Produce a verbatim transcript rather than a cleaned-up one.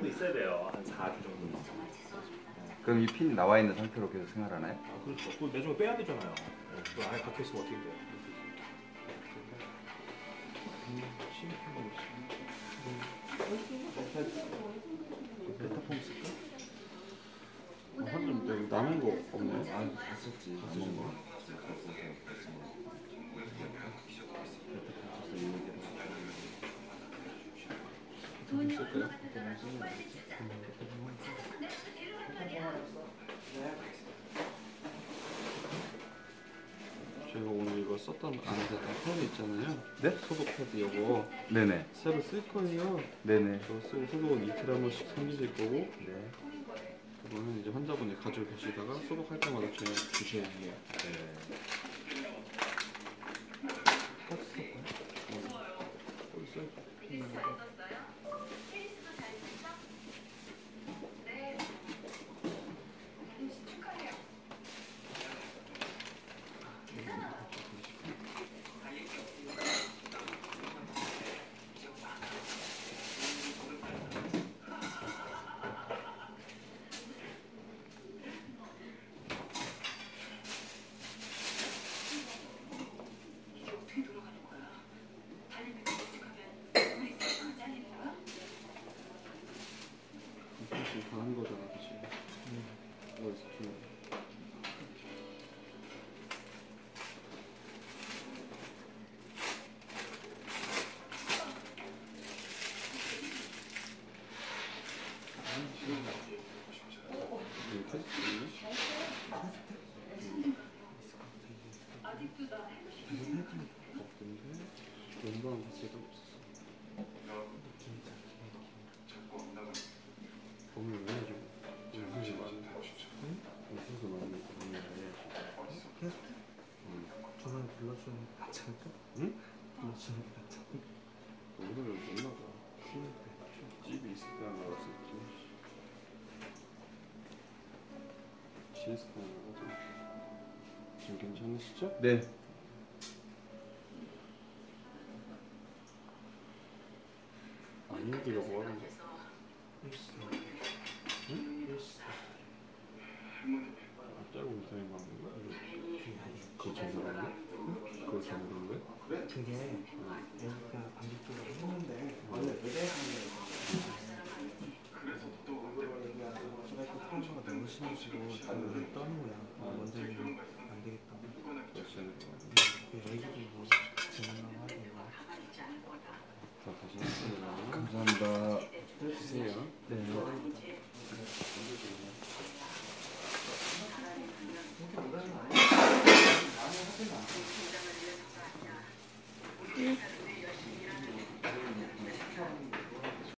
정도 있어야 돼요. 한 사 주 정도. 그럼 이 핀이 나와 있는 상태로 계속 생활하나요? 아, 그렇죠. 그거 내중에 빼야 되잖아요. 네, 그거 안에 박혀 있으면 어떻게 돼요? 베타폼 쓸까? 어, 한점 여기 남은 거 없네. 아, 다 썼지. 남은 거. 베타폼 쓸까요? 베타폼 쓰는 거 있지? 제가 오늘 이거 썼던 안에다 패드 있잖아요. 네? 소독 패드 이거 네네. 새로 쓸 거예요. 네네. 저 쓰고 소독은 이틀에 한 번씩 챙기실 거고, 네. 그거는 이제 환자분이 가지고 계시다가 소독할 때마다 제 주셔야 해요. 네. 카드 쓸까요? 어, 있어요. 지금 가는 거잖아, 그치? 응. 어디서 좀. 여기 테스트 있네? 없던데? 연방 자체가 없었어. 오늘 왜 해줘? 무슨 일 많은데? 응? 무슨 일 많은데 오늘 왜 해줘? 테스트? 응. 전화를 불러주는 게 낫지 않을까? 응? 불러주는 게 낫지 않을까? 오늘은 못 나가. 집이 있을 때 나갔을 때. 지했을 때 나가서. 지금 괜찮으시죠? 네. 안 읽으려고 하는 거. 일시 응? 일시 짧고 인터넷 하는 거야? 그게 아니야. 그거 제대로 한 거야? 그거 제대로 한 거야? 그게 여기가 반대쪽으로 했는데 원래 의뢰하는 제가 또 프로그램가 너무 심해지고 다들 떠는 거야. 원장님 안 되겠다. 몇 시간에 거? 애기도 뭐 진행하고 하고 자, 다시 하겠습니다. 감사합니다. 드세요. 네. 응.